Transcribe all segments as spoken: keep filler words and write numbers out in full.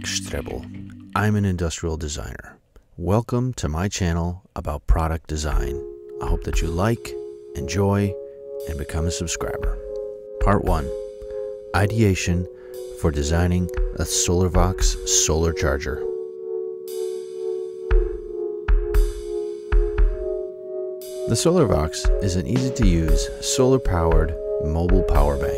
Hostettler. I'm an industrial designer. Welcome to my channel about product design. I hope that you like, enjoy, and become a subscriber. Part one. Ideation for designing a Solar Vox solar charger. The Solar Vox is an easy-to-use, solar-powered mobile power bank.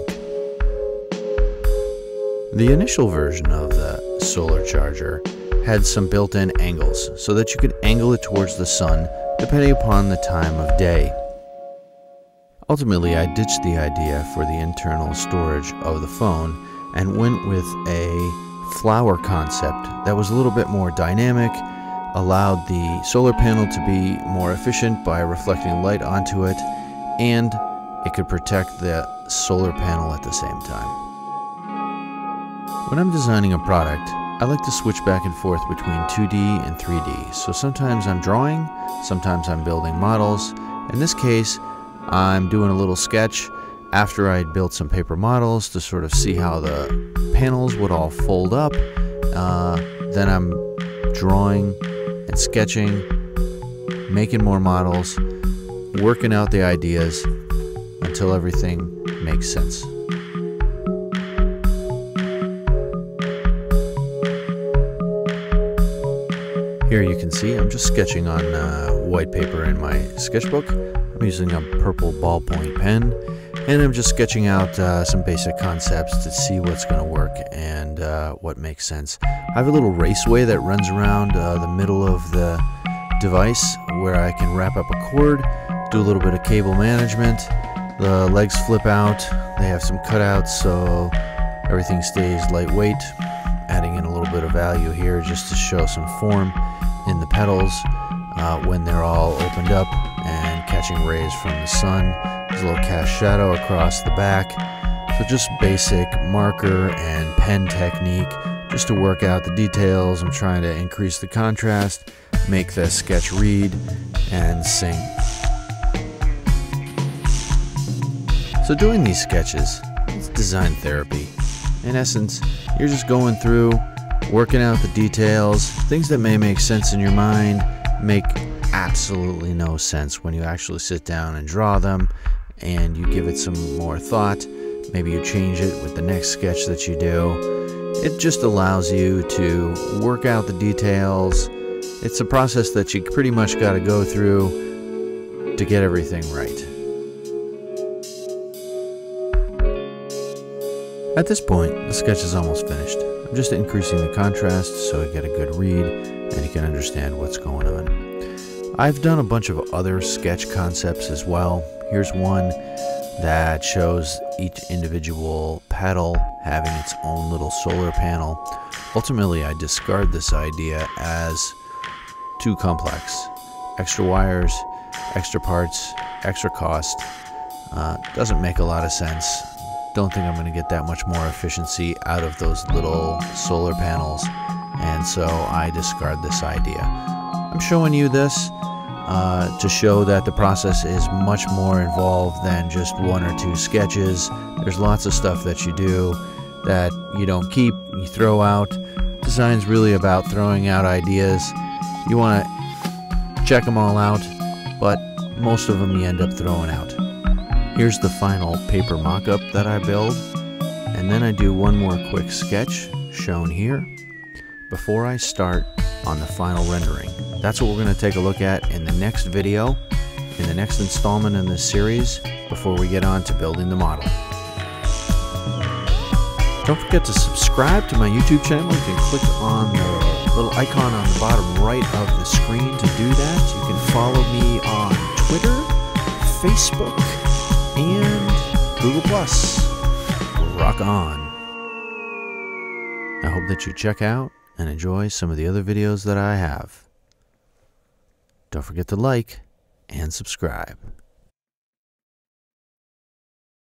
The initial version of the solar charger had some built-in angles so that you could angle it towards the sun depending upon the time of day. Ultimately, I ditched the idea for the internal storage of the phone and went with a flower concept that was a little bit more dynamic, allowed the solar panel to be more efficient by reflecting light onto it, and it could protect the solar panel at the same time. When I'm designing a product, I like to switch back and forth between two D and three D. So sometimes I'm drawing, sometimes I'm building models. In this case, I'm doing a little sketch after I'd built some paper models to sort of see how the panels would all fold up. Uh, then I'm drawing and sketching, making more models, working out the ideas until everything makes sense. Here you can see I'm just sketching on uh, white paper in my sketchbook. I'm using a purple ballpoint pen, and I'm just sketching out uh, some basic concepts to see what's going to work and uh, what makes sense. I have a little raceway that runs around uh, the middle of the device where I can wrap up a cord, do a little bit of cable management. The legs flip out, they have some cutouts so everything stays lightweight, adding in a little bit of value here just to show some form in the petals uh, when they're all opened up and catching rays from the sun. There's a little cast shadow across the back. So just basic marker and pen technique just to work out the details. I'm trying to increase the contrast, make the sketch read and sing. So doing these sketches, it's design therapy. In essence, you're just going through, working out the details, things that may make sense in your mind, make absolutely no sense when you actually sit down and draw them, and you give it some more thought. Maybe you change it with the next sketch that you do. It just allows you to work out the details. It's a process that you pretty much got to go through to get everything right. At this point, the sketch is almost finished. I'm just increasing the contrast so I get a good read and you can understand what's going on. I've done a bunch of other sketch concepts as well. Here's one that shows each individual petal having its own little solar panel. Ultimately, I discard this idea as too complex. Extra wires, extra parts, extra cost. Uh, doesn't make a lot of sense. Don't think I'm going to get that much more efficiency out of those little solar panels, and so I discard this idea. I'm showing you this uh, to show that the process is much more involved than just one or two sketches. There's lots of stuff that you do that you don't keep, you throw out. Design's really about throwing out ideas. You want to check them all out, but most of them you end up throwing out. Here's the final paper mock-up that I build, and then I do one more quick sketch shown here before I start on the final rendering. That's what we're going to take a look at in the next video, in the next installment in this series, before we get on to building the model. Don't forget to subscribe to my YouTube channel. You can click on the little icon on the bottom right of the screen to do that. You can follow me on Twitter, Facebook, and Google Plus. Rock on. I hope that you check out and enjoy some of the other videos that I have. Don't forget to like and subscribe.